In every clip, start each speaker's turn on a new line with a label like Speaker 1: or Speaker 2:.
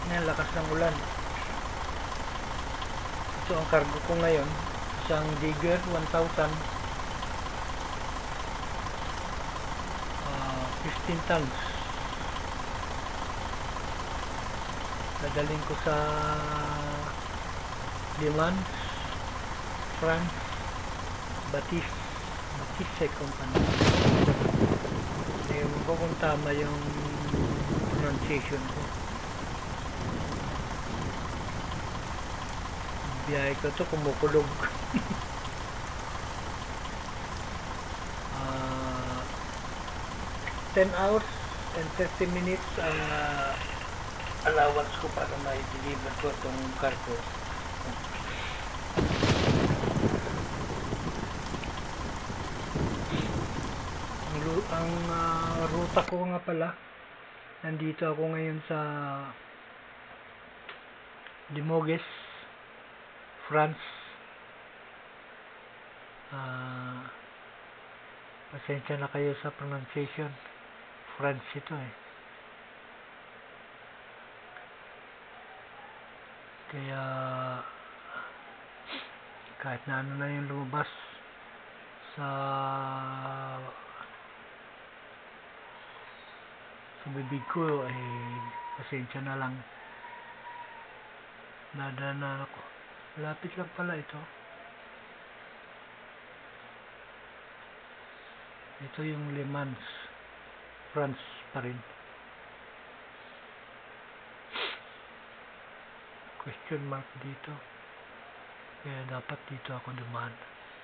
Speaker 1: Yan, lakas ng ulan. Ito ang cargo ko ngayon. Isang digger, 1,000. 15 tons. Dadaling ko sa Le Mans, France, Batiste Company. Ewan ko kung tama yung pronunciation ko. Biyahe ko ito, kumukulog. 10 hours and 30 minutes ang allowance ko para ma-deliver ko itong cargo. Ang ruta ko nga pala, nandito ako ngayon sa Limoges, France. Pasensya na kayo sa pronunciation. France ito eh. Kaya kahit na ano na yung lumabas sa bibig ko ay pasensya na lang. Nadana ako. Lapit lang pala ito. Ito yung Le Mans, France pa rin. Question mark dito. Kaya dapat dito ako dumaan.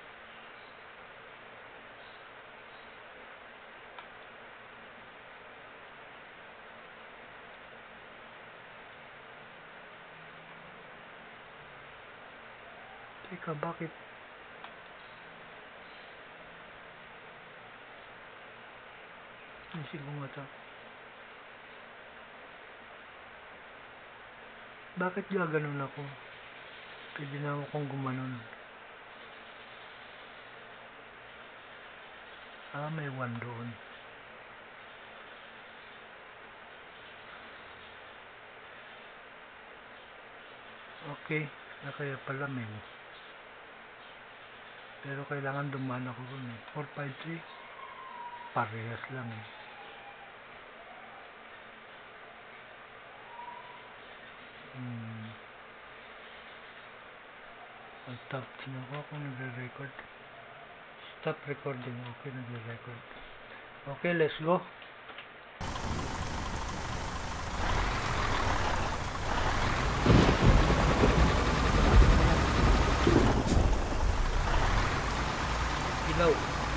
Speaker 1: Teka, bakit? Isip ko nga ito. Bakit gaganon ako? Pwede na akong gumanon. May 1 doon. Okay, kaya pala men. Pero kailangan dumaan ako dun eh. 453. Parehas lang eh. Stop. Sinuko ako nagre-record. Stop recording. Okay, nagre-record. Okay, let's go. Ilaw.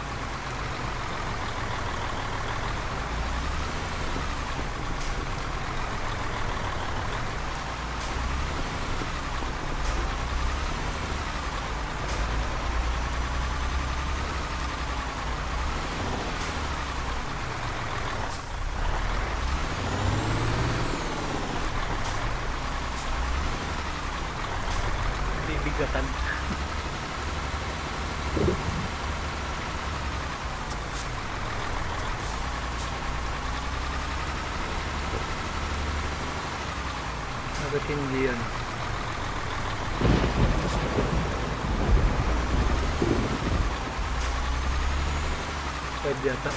Speaker 1: Bibigatan. Agad hindi yan. Pwede yata.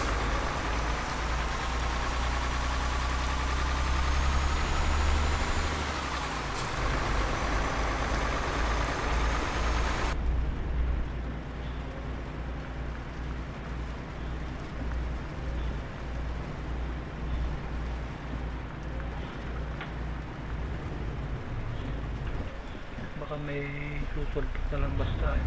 Speaker 1: Baka may susulpot na lang basta eh.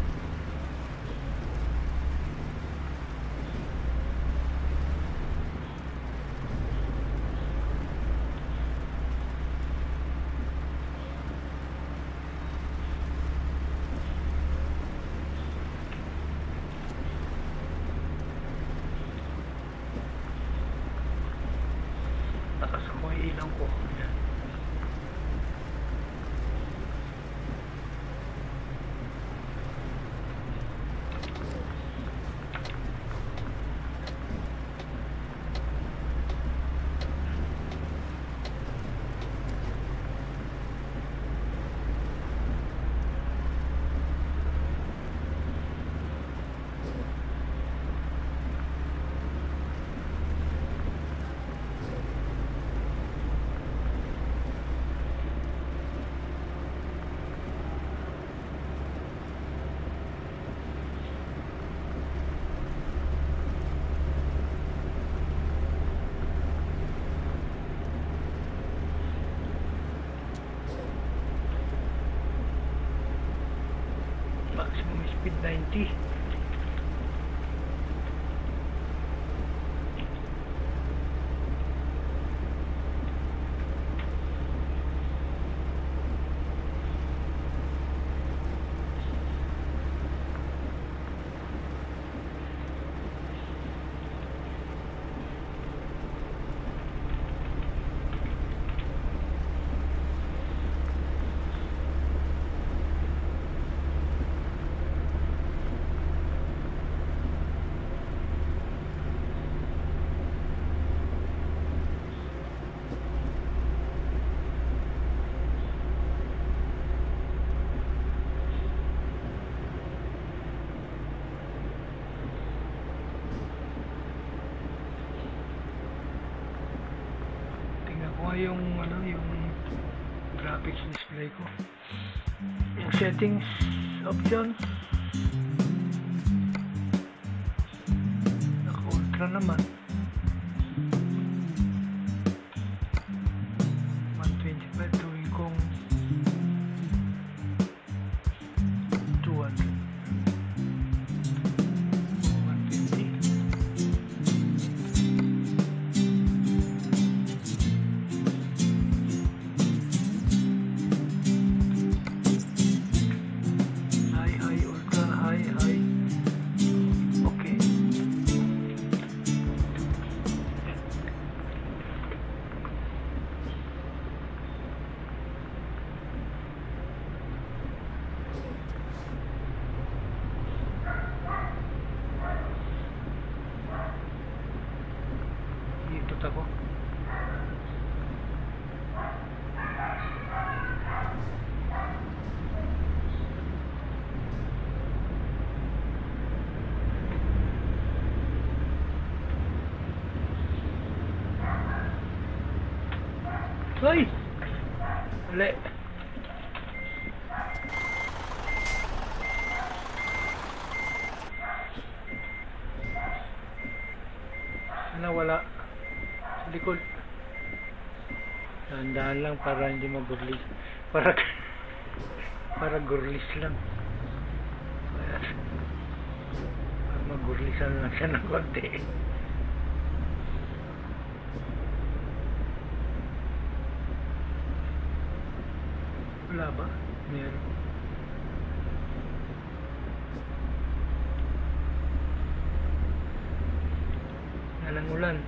Speaker 1: Takas ko yung ilaw ko. Ayan. speed 90. Yung graphics display ko, yung settings option naka ultra naman, 125, tuwing kong 200, 150. Ako. Hoy! Uli. Wala. Likod. Dahan-dahan lang para hindi magurlis. Para gurlis lang. Para magurlisan lang siya ng konti. Wala ba? Meron. Nalang ulan.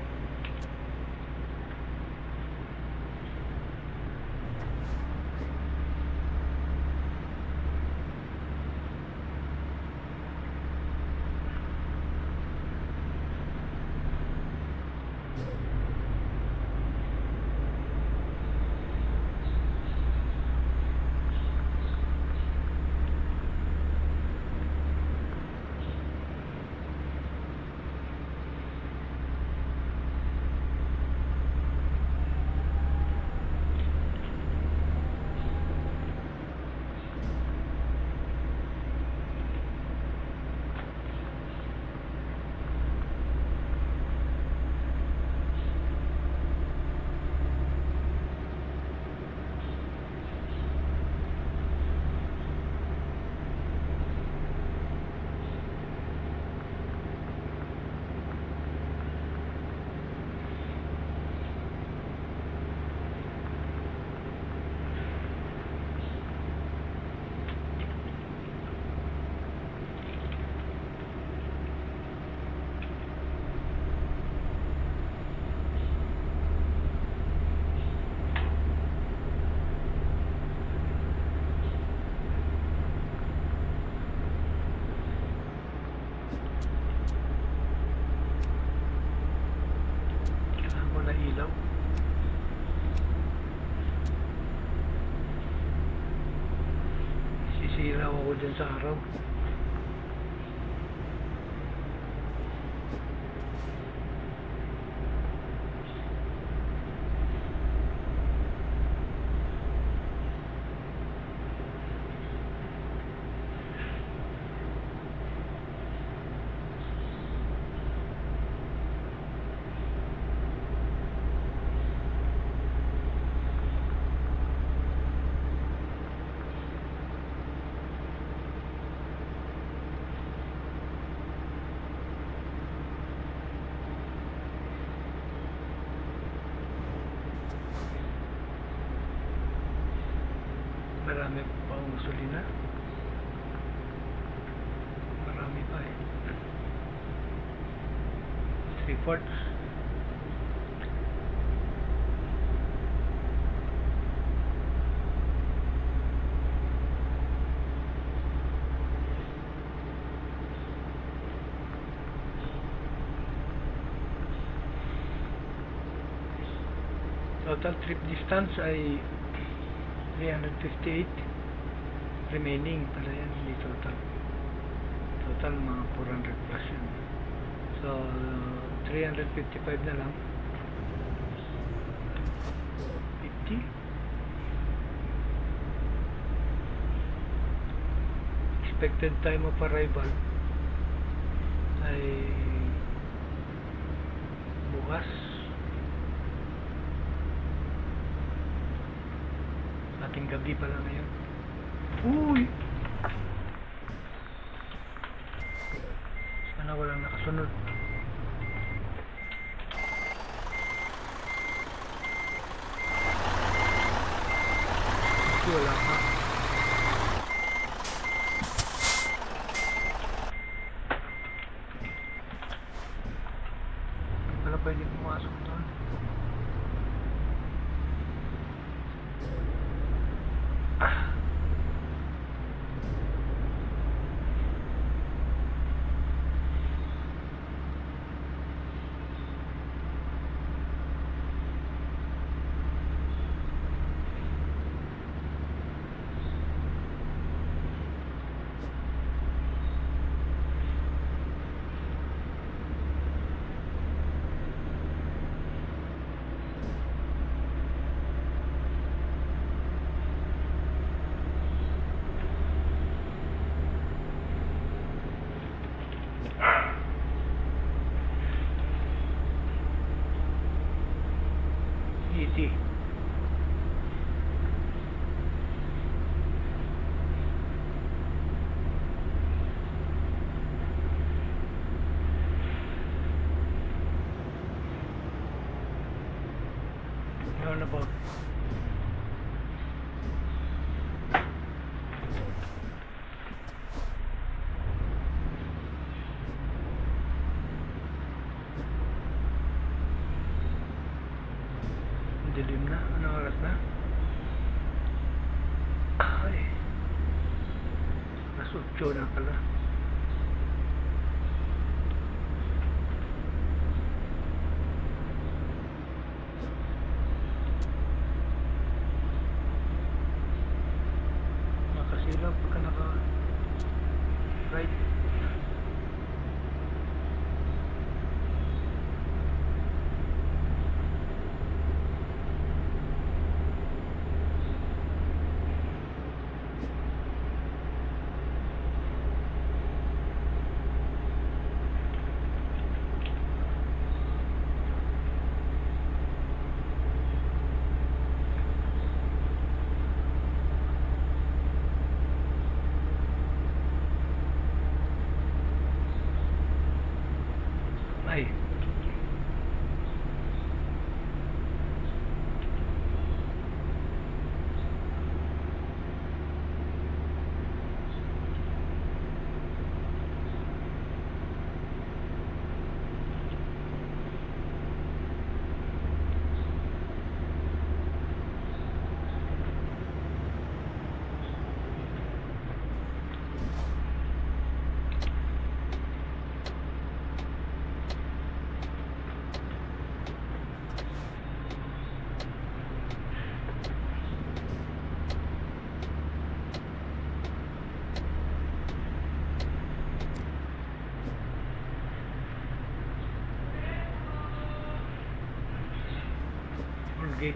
Speaker 1: Ilaw. Sisiraw ako dyan sa araw. marami pa ang gasolina. Marami pa eh. 3/4. Total trip distance ay 358. Remaining pala yan, hindi total. Total mga 400 plus yun. So 355 na lang. 50. Expected time of arrival ay bukas. Ating gabi pala ngayon. Uy! Sana walang nakasunod. Kasi wala pa. Hindi pala pwede pumasok doon. Easy. Roundabout. Dilim na. Anong oras na? Ay. Alas 8 na pala. Nakasilaw pagka naka-right. Ay. Okay.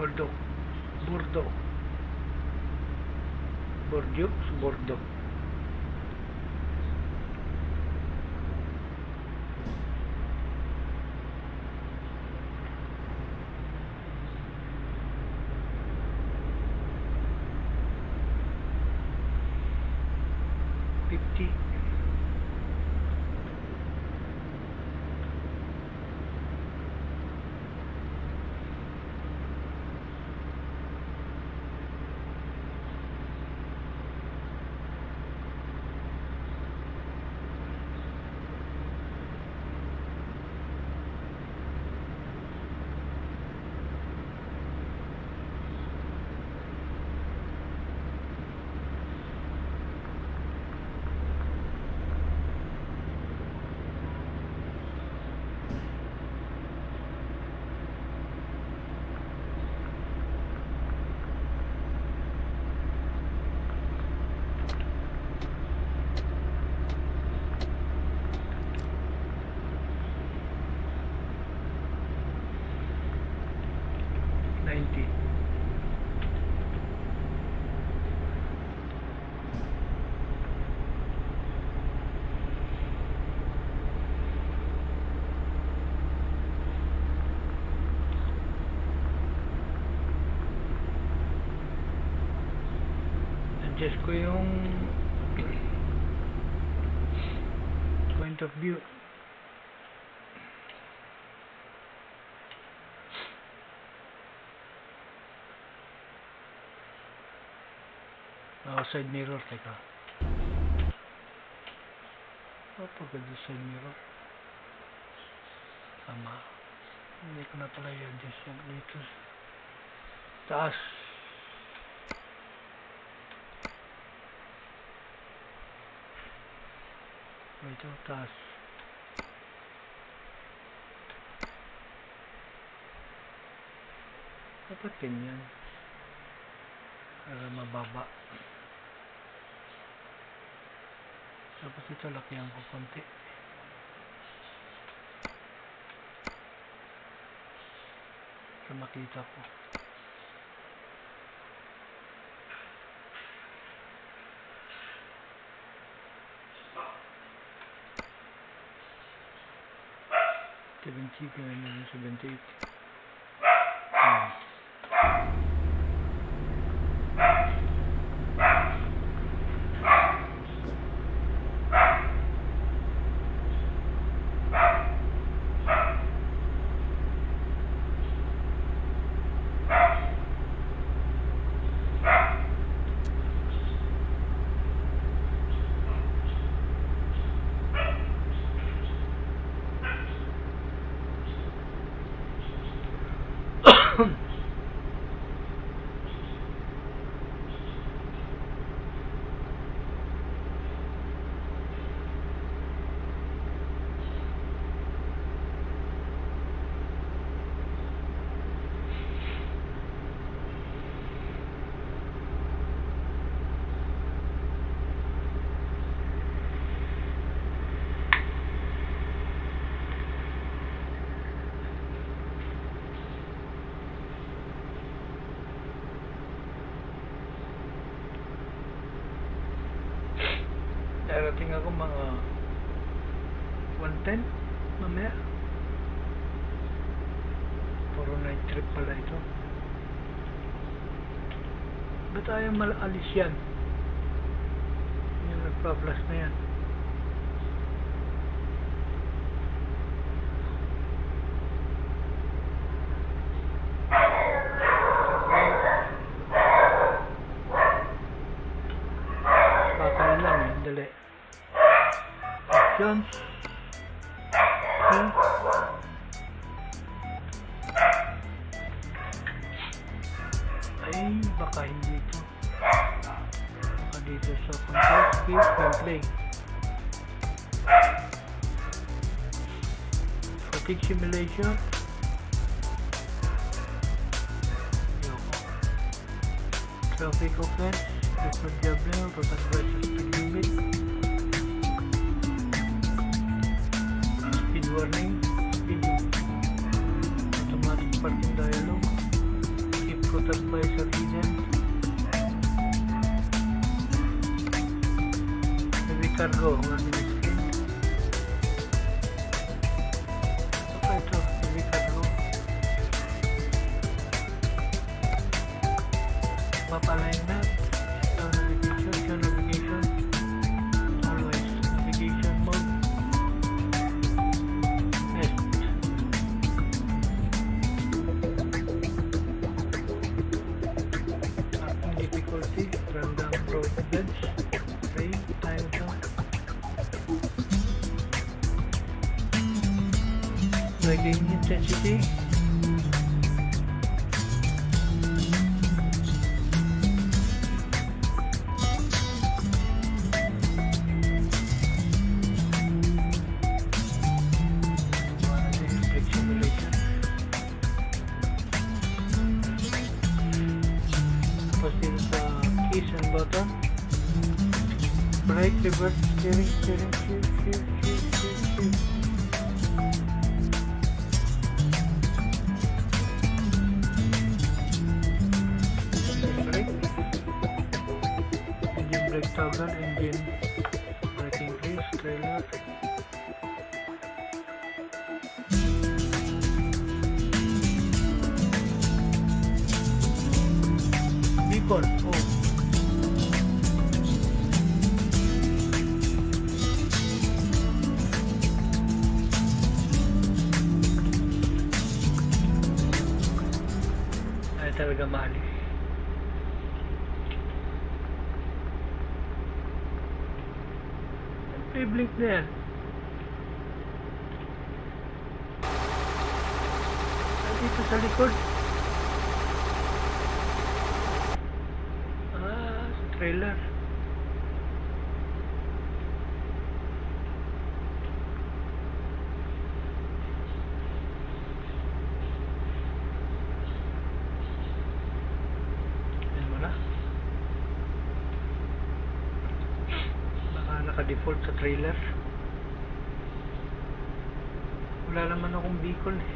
Speaker 1: Bordeaux. Bordeaux. 50. Adjust ko yung point of view. Side mirror, teka. Pagod yung side mirror. Tama. Hindi ko na pala i-adjust yung dito. Taas. Ito, taas. Dapat ganyan. Para mababa. Tapos ito, lakihan ko konti. Para makita ko. $78. Darating ako mga 110 mamaya. Puro night trip pala ito. Ba't ayaw malalis yan? Yung nagpa-plus na yan. Pakay lang eh, dali. Actions. Ay, baka hindi ito. Baka dito sa control, speed, gameplay. Fatigue simulation. Traffic offense. Different job now. Total versus speed limit. Speed warning. Speed. Automatic parking dialogue. Keep stabilizer hidden. Heavy cargo, warning screen. Okay, ito, heavy cargo. Map alignment, show navigation, always navigation mode. Next. Mapping difficulty, random progress, frame, time zone. Braking intensity. Brake simulation. Tapos dito sa keys and button. Brake, reverse, steering, shift. Engine brake toggle, engine brake increase, trailer. Beacon, oh. Ay talaga mahal. May blink na yan. Dito sa likod. Sa trailer. Yan mo na. Naka-default sa trailer. Wala naman akong beacon eh.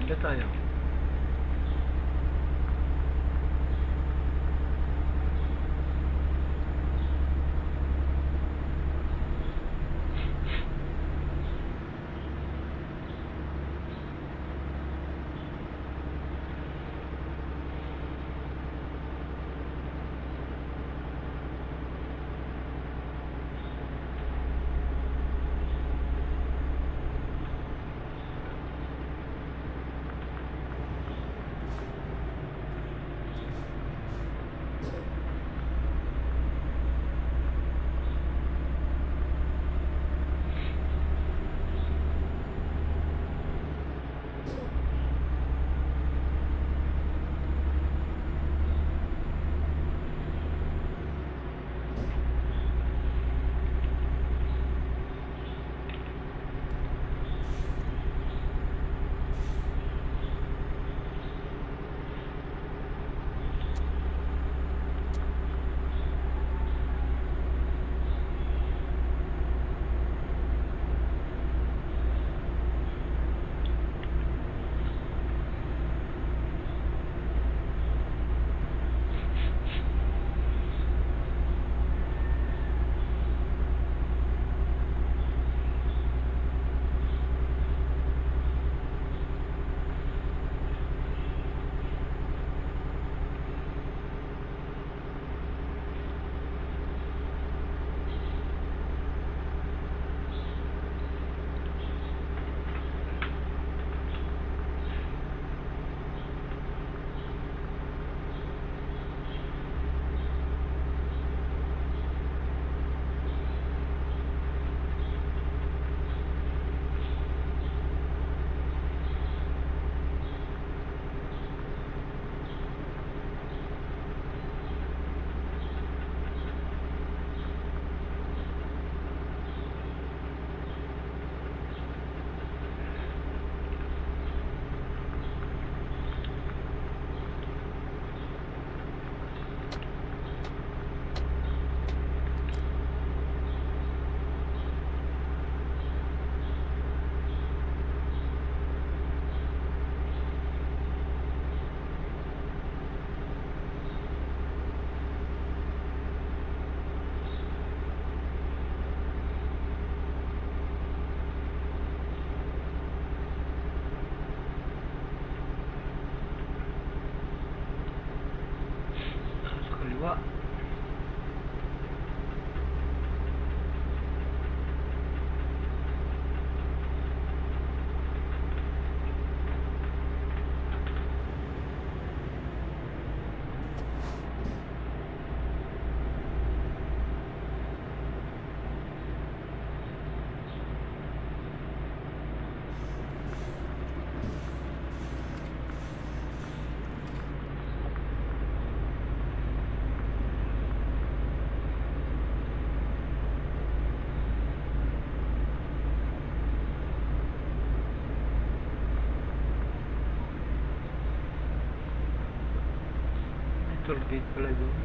Speaker 1: Dito tayo. Kaliwa. Toll gate pala doon.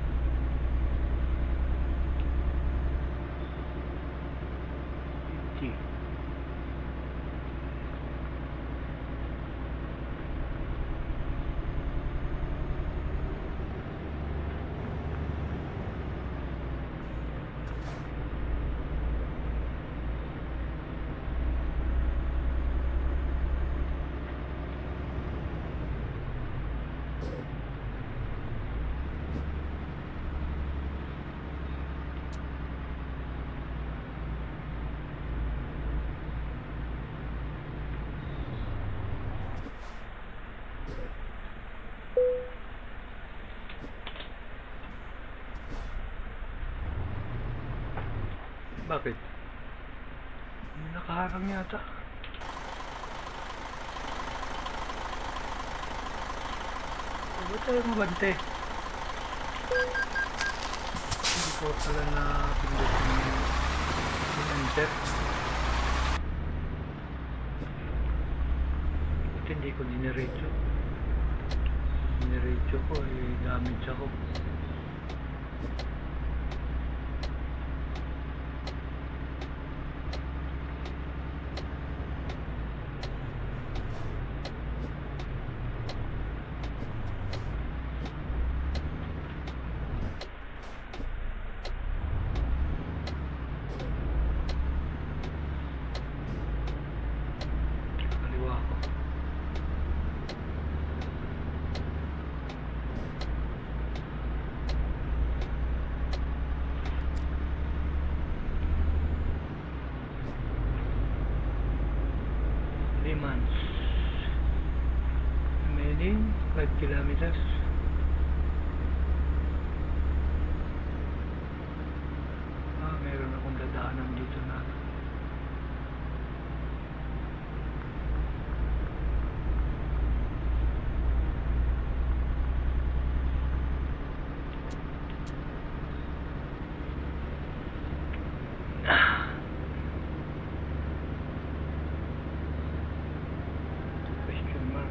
Speaker 1: Bakit? May nakaharang yata. Ba't tayo mabante? Hindi ko pala na pindot yung enter. Ba't hindi ko diniretso? Diniretso ko damage ako. remaining 5 kilometers. Meron akong dadaanan dito na question mark.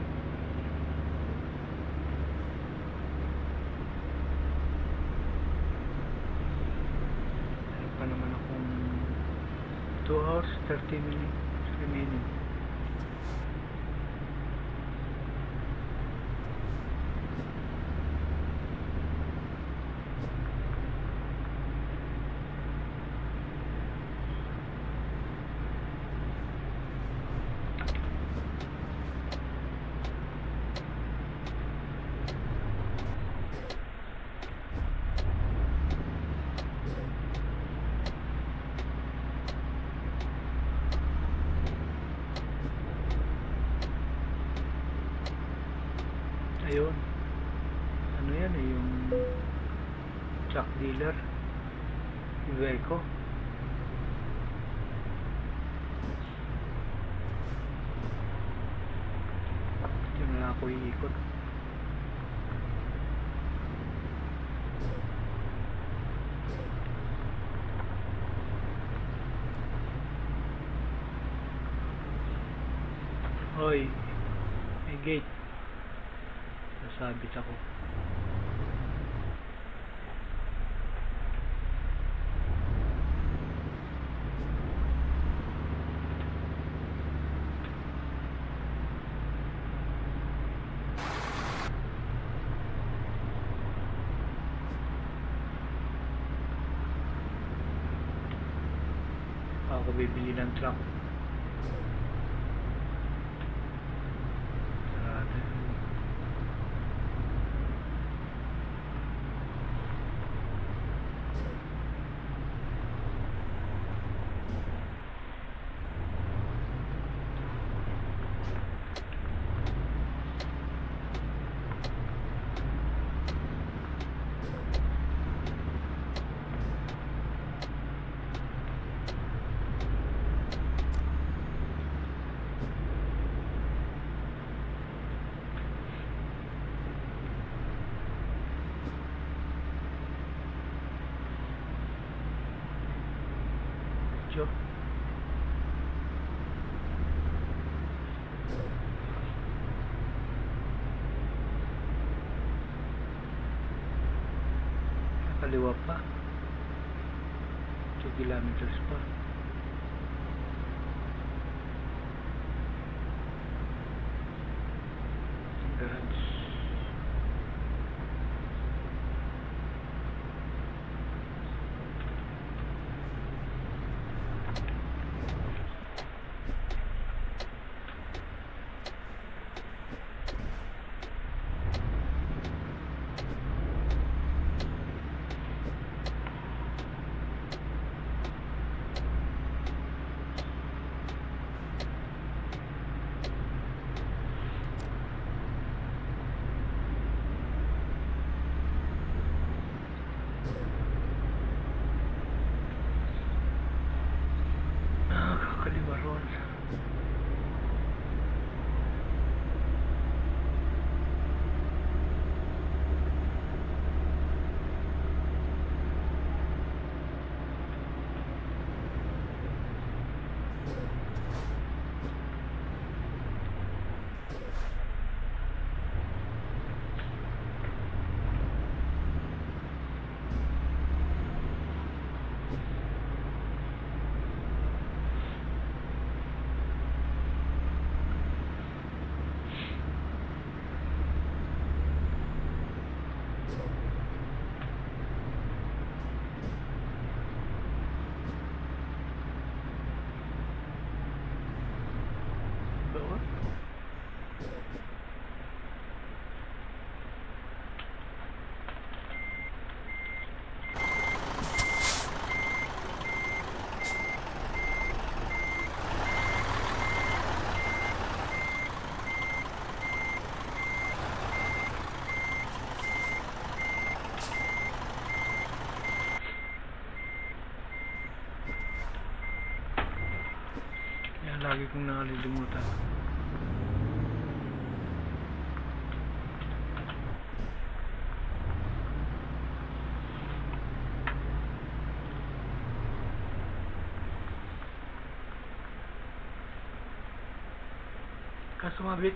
Speaker 1: Meron pa naman akong 2 hours 30 minutes remaining. Ayun, ano yan eh, yung truck dealer, Iveco. Diyan na ako iikot. Hoy, may gate. Nasabit ako. Ako bibili ng truck. Sarado. Joe. Kaliwa pa. 2 kilometers pa. Garage. Lagi kong nakalilimutan. Sumabit.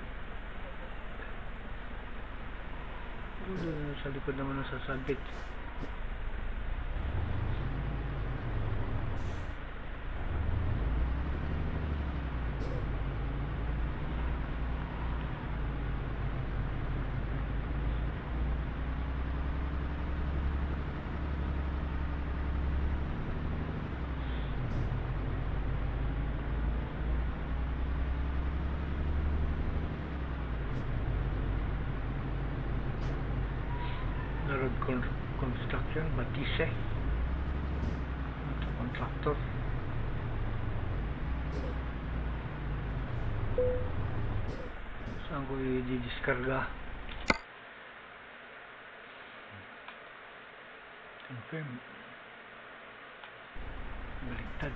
Speaker 1: Sa likod naman ng sasabit. Road construction, Batise, contractor. Saan ko i-discarga? Confirm. Baliktad.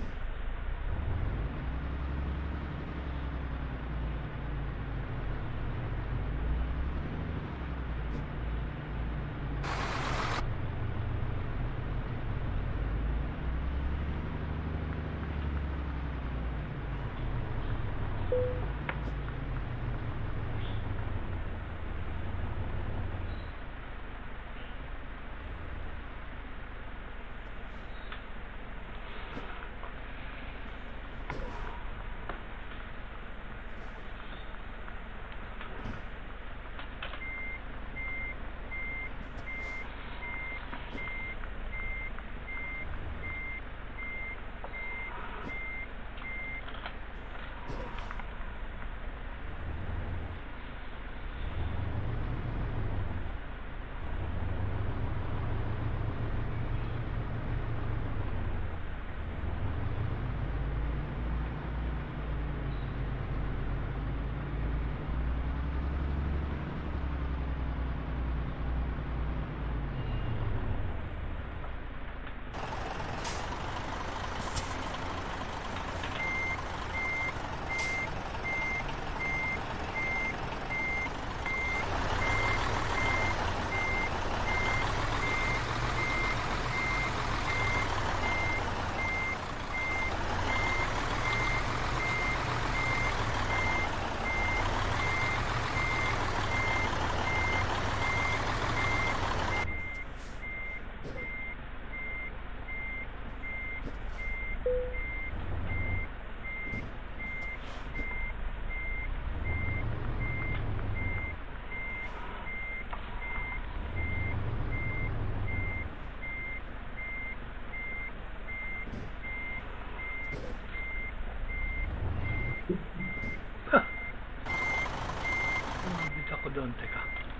Speaker 1: Ako doon, teka.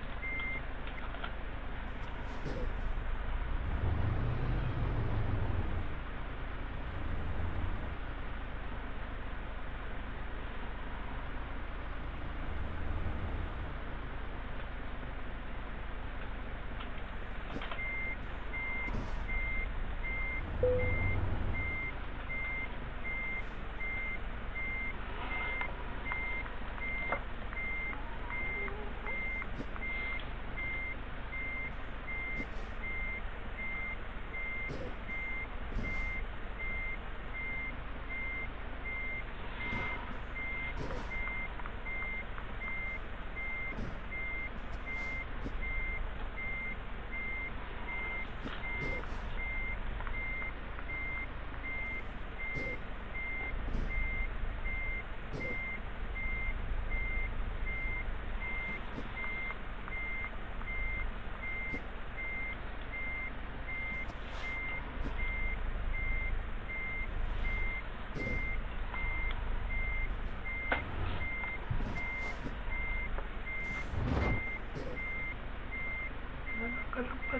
Speaker 1: Kalapad.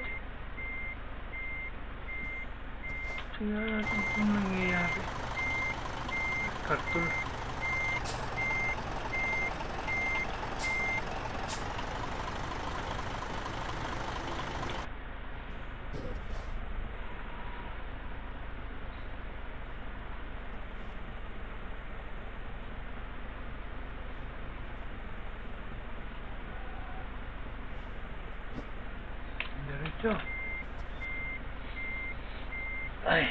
Speaker 1: Tingnan natin kung nangyayari. Karton. dito. Ay.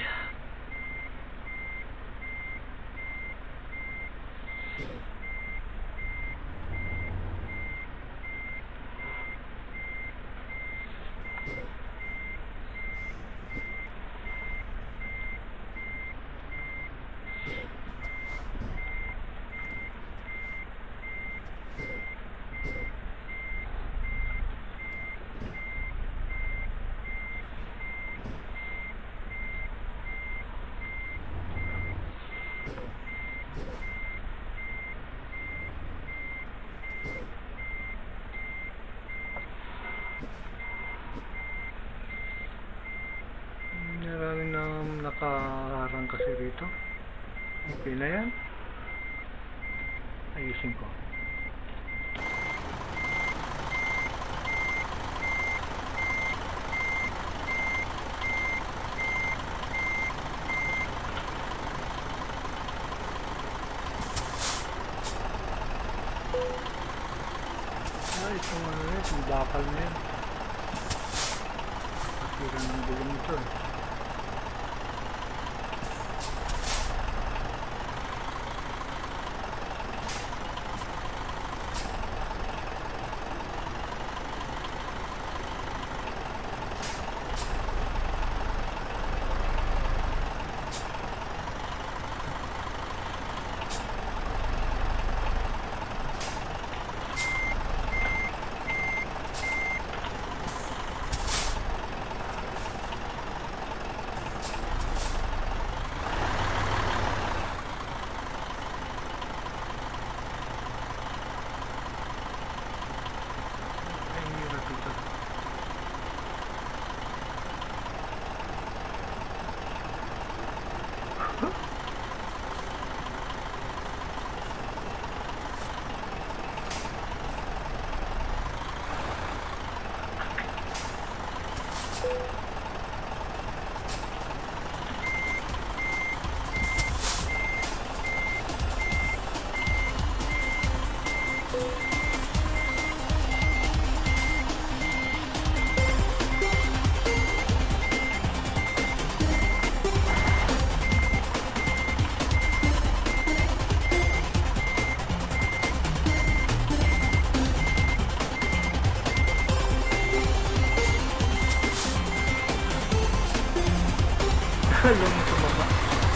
Speaker 1: Maraming nakaharang kasi dito. Okay na yan. Ayusin ko. Ay, itong ano yun, itong bakal na yun. Kasira ng dilim ito eh. Alam mo sa baba.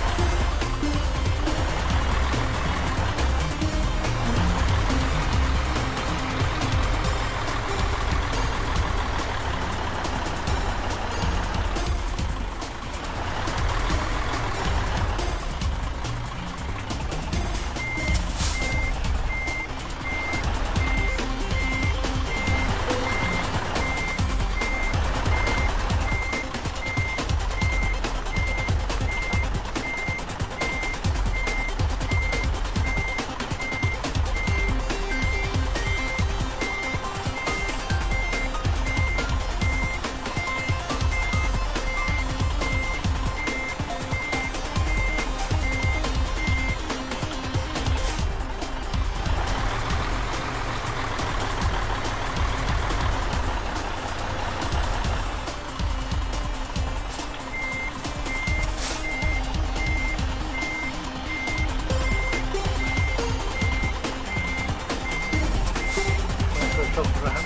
Speaker 1: Sobrahan.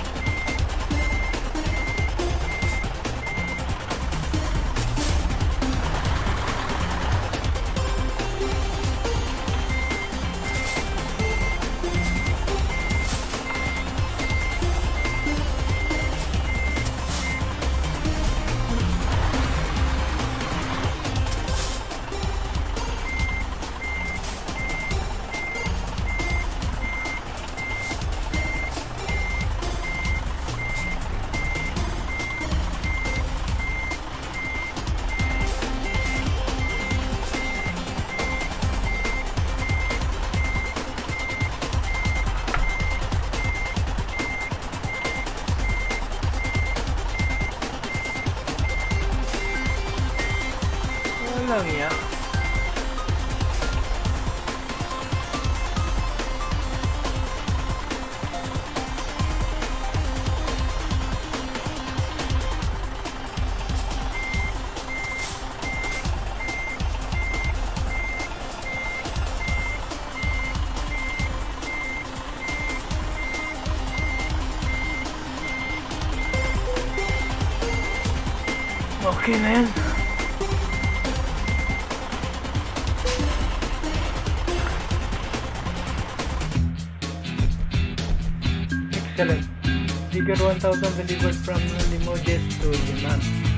Speaker 1: Lang ya. Okay na yan. Excellent. Figure 1,000 delivered from Limoges to Liman.